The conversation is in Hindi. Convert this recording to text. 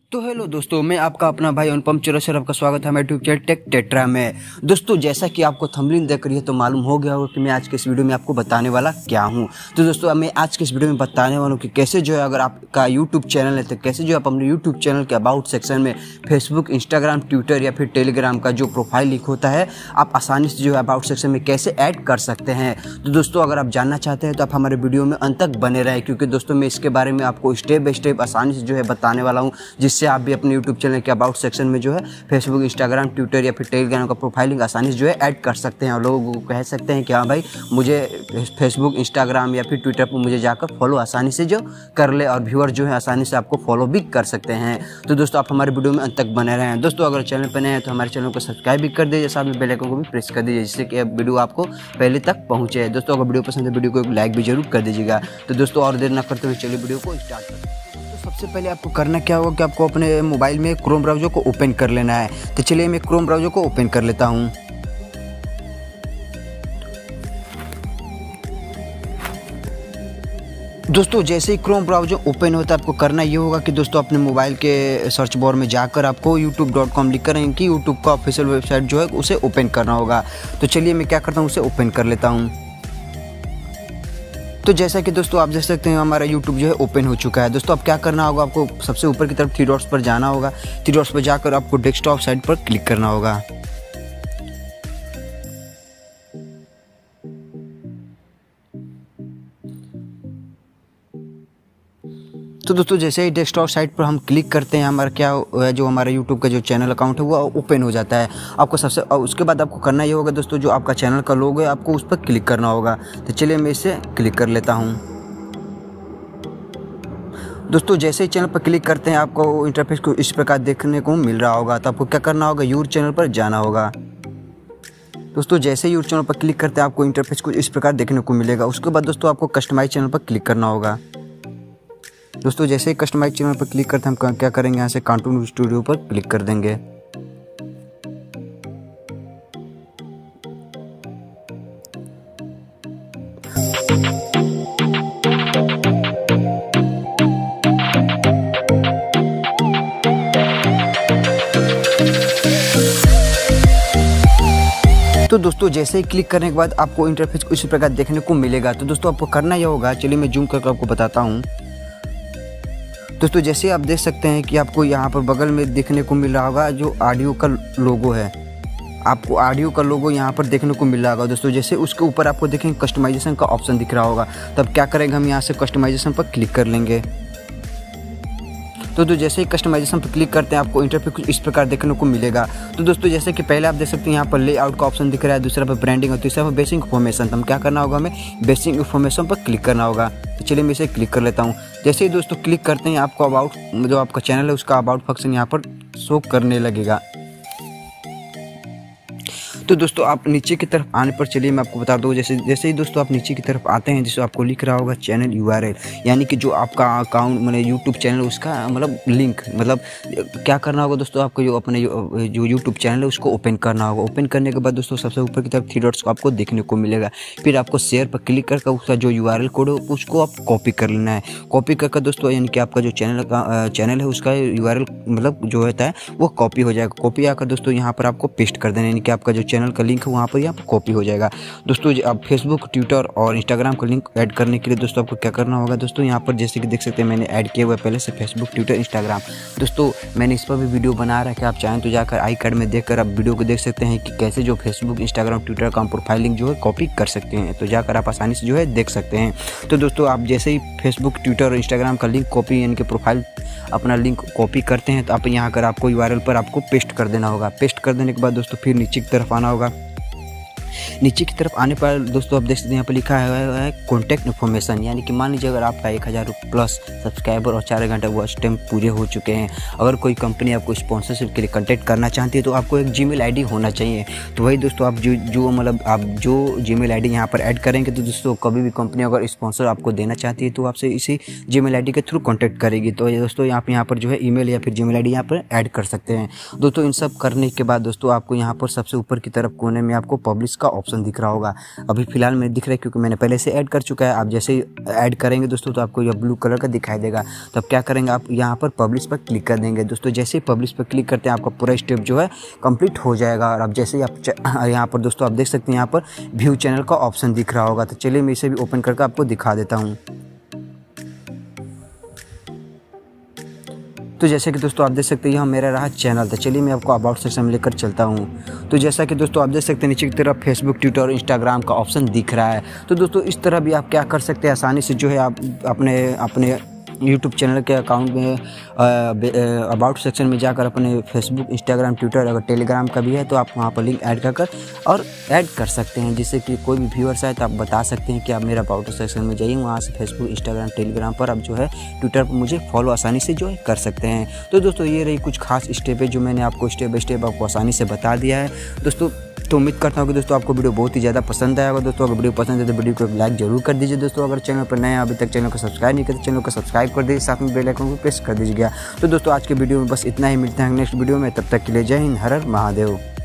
तो हेलो दोस्तों, मैं आपका अपना भाई अनुपम चौरसिया, आपका स्वागत है हमारे यूट्यूब चैनल टेक टेट्रा में। दोस्तों, जैसा कि आपको थंबनेल देख कर ये तो मालूम हो गया होगा कि मैं आज के इस वीडियो में आपको बताने वाला क्या हूं। तो दोस्तों, मैं आज के इस वीडियो में बताने वाला हूं कि कैसे जो है अगर आपका यूट्यूब चैनल है तो कैसे जो आप अपने यूट्यूब चैनल के अबाउट सेक्शन में फेसबुक, इंस्टाग्राम, ट्विटर या फिर टेलीग्राम का जो प्रोफाइल लिंक होता है आप आसानी से जो है अबाउट सेक्शन में कैसे ऐड कर सकते हैं। तो दोस्तों, अगर आप जानना चाहते हैं तो आप हमारे वीडियो में अंत तक बने रहें, क्योंकि दोस्तों मैं इसके बारे में आपको स्टेप बाय स्टेप आसानी से जो है बताने वाला हूँ, जिससे आप भी अपने यूट्यूब चैनल के अबाउट सेक्शन में जो है फेसबुक, इंस्टाग्राम, ट्विटर या फिर टेलीग्राम का प्रोफाइलिंग आसानी से जो है ऐड कर सकते हैं और लोगों को कह सकते हैं कि हाँ भाई मुझे फेसबुक, इंस्टाग्राम या फिर ट्विटर पर मुझे जाकर फॉलो आसानी से जो कर ले, और व्यूअर जो है आसानी से आपको फॉलो भी कर सकते हैं। तो दोस्तों, आप हमारे वीडियो में अंत तक बने रहें। दोस्तों, अगर चैनल पर नए हैं तो हमारे चैनल को सब्सक्राइब भी कर दीजिए, साथ में बेल आइकन को भी प्रेस कर दीजिए, जिससे कि वीडियो आपको पहले तक पहुँचे। दोस्तों, अगर वीडियो पसंद है वीडियो को एक लाइक भी जरूर कर दीजिएगा। तो दोस्तों, और देर न करते हुए चलिए वीडियो को स्टार्ट करते हैं। सबसे पहले आपको करना क्या होगा कि आपको अपने मोबाइल में क्रोम ब्राउज़र को ओपन कर लेना है। तो चलिए मैं क्रोम ब्राउज़र को ओपन कर लेता हूं। दोस्तों, जैसे ही क्रोम ब्राउज़र ओपन होता है आपको करना ये होगा कि दोस्तों अपने मोबाइल के सर्च बार में जाकर आपको youtube.com लिख कर कि यूट्यूब का ऑफिशियल वेबसाइट जो है उसे ओपन करना होगा। तो चलिए मैं क्या करता हूँ, उसे ओपन कर लेता हूँ। तो जैसा कि दोस्तों आप देख सकते हैं हमारा यूट्यूब जो है ओपन हो चुका है। दोस्तों, अब क्या करना होगा, आपको सबसे ऊपर की तरफ थ्री डॉट्स पर जाना होगा। थ्री डॉट्स पर जाकर आपको डेस्कटॉप साइट पर क्लिक करना होगा। तो दोस्तों, जैसे ही डेस्कटॉप साइट पर हम क्लिक करते हैं हमारा क्या जो हमारा यूट्यूब का जो चैनल अकाउंट है वो ओपन हो जाता है। आपको उसके बाद आपको करना ये होगा दोस्तों, जो आपका चैनल का लोगो है आपको उस पर क्लिक करना होगा। तो चलिए मैं इसे क्लिक कर लेता हूँ। दोस्तों, जैसे ही चैनल पर क्लिक करते हैं आपको इंटरफेस को इस प्रकार देखने को मिल रहा होगा। तो आपको क्या करना होगा, यूर चैनल पर जाना होगा। दोस्तों, जैसे ही यूर चैनल पर क्लिक करते हैं आपको इंटरफेस को इस प्रकार देखने को मिलेगा। उसके बाद दोस्तों आपको कस्टमाइज चैनल पर क्लिक करना होगा। दोस्तों, जैसे ही कस्टमाइज चैनल पर क्लिक करते हैं हम क्या करेंगे, यहाँ से कार्टून स्टूडियो पर क्लिक कर देंगे। तो दोस्तों, जैसे ही क्लिक करने के बाद आपको इंटरफेस को इस प्रकार देखने को मिलेगा। तो दोस्तों, आपको करना यह होगा, चलिए मैं जूम करके आपको बताता हूँ। दोस्तों, जैसे आप देख सकते हैं कि आपको यहाँ पर बगल में देखने को मिल रहा होगा जो ऑडियो का लोगो है। आपको ऑडियो का लोगो यहाँ पर देखने को मिल रहा होगा। दोस्तों, जैसे उसके ऊपर आपको देखेंगे कस्टमाइजेशन का ऑप्शन दिख रहा होगा। तब क्या करेंगे, हम यहाँ से कस्टमाइजेशन पर क्लिक कर लेंगे। तो जैसे ही कस्टमाइजेशन पर क्लिक करते हैं आपको इंटरफेस कुछ इस प्रकार देखने को मिलेगा। तो दोस्तों, जैसे कि पहले आप देख सकते हैं यहाँ पर लेआउट का ऑप्शन दिख रहा है, दूसरा पर ब्रांडिंग और तीसरा पर बेसिक इन्फॉर्मेशन। तो हम क्या करना होगा, हमें बेसिक इन्फॉर्मेशन पर क्लिक करना होगा। तो चलिए मैं इसे क्लिक कर लेता हूँ। जैसे ही दोस्तों क्लिक करते हैं आपको अबाउट जो आपका चैनल है उसका अबाउट फंक्शन यहाँ पर शो करने लगेगा। तो दोस्तों, आप नीचे की तरफ आने पर चलिए मैं आपको बता दूँ, जैसे ही दोस्तों आप नीचे की तरफ आते हैं जिससे आपको लिख रहा होगा चैनल URL, यानी कि जो आपका अकाउंट मतलब यूट्यूब चैनल उसका मतलब लिंक, मतलब क्या करना होगा दोस्तों, आपको जो अपने जो यूट्यूब चैनल है उसको ओपन करना होगा। ओपन करने के बाद दोस्तों सबसे ऊपर की तरफ थ्री डॉट्स को आपको देखने को मिलेगा। फिर आपको शेयर पर क्लिक करके उसका जो URL कोड है उसको आप कॉपी कर लेना है। कॉपी करके दोस्तों यानी कि आपका जो चैनल है उसका URL मतलब जो होता है वो कॉपी हो जाएगा। कॉपी आकर दोस्तों यहाँ पर आपको पेस्ट कर देना, यानी कि आपका जो चैनल का लिंक है वहाँ पर यहाँ पर कॉपी हो जाएगा। दोस्तों, आप फेसबुक, ट्विटर और इंस्टाग्राम का लिंक ऐड करने के लिए दोस्तों आपको क्या करना होगा, दोस्तों यहाँ पर जैसे कि देख सकते हैं मैंने ऐड किया हुआ है पहले से फेसबुक, ट्विटर, इंस्टाग्राम। दोस्तों, मैंने इस पर भी वीडियो बना रखा है, आप चाहें तो जाकर आई कार्ड में देखकर आप वीडियो को देख सकते हैं कि कैसे जो फेसबुक, इंस्टाग्राम, ट्विटर का प्रोफाइल लिंक जो है कॉपी कर सकते हैं। तो जाकर आप आसानी से जो है देख सकते हैं। तो दोस्तों, आप जैसे ही फेसबुक, ट्विटर और इंस्टाग्राम का लिंक कॉपी यानी कि प्रोफाइल अपना लिंक कॉपी करते हैं तो आप यहाँ कर आपको URL पर आपको पेस्ट कर देना होगा। पेस्ट कर देने के बाद दोस्तों फिर नीचे की तरफ आना होगा। नीचे की तरफ आने पर दोस्तों आप देख सकते हैं यहाँ पर लिखा है कॉन्टैक्ट इन्फॉर्मेशन, यानी कि मान लीजिए अगर आपका 1000 प्लस सब्सक्राइबर और 4 घंटे वॉच टाइम पूरे हो चुके हैं, अगर कोई कंपनी आपको स्पॉन्सरशिप के लिए कॉन्टैक्ट करना चाहती है तो आपको एक जीमेल आईडी होना चाहिए। तो वही दोस्तों आप जो जीमेल आईडी यहाँ पर ऐड करेंगे तो दोस्तों कभी भी कंपनी अगर स्पॉन्सर आपको देना चाहती है तो आपसे इसी जीमेल आईडी के थ्रू कॉन्टैक्ट करेगी। तो दोस्तों आप यहाँ पर जो है ईमेल या फिर जीमेल आईडी यहाँ पर ऐड कर सकते हैं। दोस्तों, इन सब करने के बाद दोस्तों आपको यहाँ पर सबसे ऊपर की तरफ कोने में आपको पब्लिश का का ऑप्शन दिख रहा होगा। अभी फ़िलहाल में दिख रहा है क्योंकि मैंने पहले से ऐड कर चुका है। आप जैसे ही ऐड करेंगे दोस्तों तो आपको यह ब्लू कलर का दिखाई देगा। तो अब क्या करेंगे, आप यहाँ पर पब्लिश पर क्लिक कर देंगे दोस्तों। जैसे ही पब्लिश पर क्लिक करते हैं आपका पूरा स्टेप जो है कंप्लीट हो जाएगा। और अब जैसे ही आप यहाँ पर दोस्तों आप देख सकते हैं यहाँ पर व्यू चैनल का ऑप्शन दिख रहा होगा। तो चलिए मैं इसे भी ओपन करके आपको दिखा देता हूँ। तो जैसे कि दोस्तों आप देख सकते हैं यहाँ मेरा रहा चैनल। तो चलिए मैं आपको अबाउट सेक्शन में लेकर चलता हूँ। तो जैसा कि दोस्तों आप देख सकते हैं नीचे की तरफ फेसबुक, ट्विटर और इंस्टाग्राम का ऑप्शन दिख रहा है। तो दोस्तों इस तरह भी आप क्या कर सकते हैं, आसानी से जो है आप अपने यूट्यूब चैनल के अकाउंट में अबाउट सेक्शन में जाकर अपने फेसबुक, इंस्टाग्राम, ट्विटर, अगर टेलीग्राम का भी है तो आप वहाँ पर लिंक ऐड कर और ऐड कर सकते हैं, जिससे कि कोई भी व्यूअर्स आए तो आप बता सकते हैं कि आप मेरा अबाउट सेक्शन में जाइए, वहाँ से फेसबुक, इंस्टाग्राम, टेलीग्राम पर आप जो है ट्विटर पर मुझे फॉलो आसानी से जो है कर सकते हैं। तो दोस्तों ये रही कुछ खास स्टेप है जो मैंने आपको स्टेप बाय स्टेप आपको आसानी से बता दिया है दोस्तों। तो उम्मीद करता हूँ कि दोस्तों आपको वीडियो बहुत ही ज़्यादा पसंद आया होगा। दोस्तों अगर वीडियो पसंद है तो वीडियो को लाइक जरूर कर दीजिए दोस्तों। अगर चैनल पर नए अभी तक चैनल को सब्सक्राइब नहीं किया तो चैनल को सब्सक्राइब कर दीजिए, साथ में बेल आइकन को प्रेस कर दीजिएगा। तो दोस्तों आज के वीडियो में बस इतना ही, मिलते हैं नेक्स्ट वीडियो में, तब तक के लिए जय हिंद, हर हर महादेव।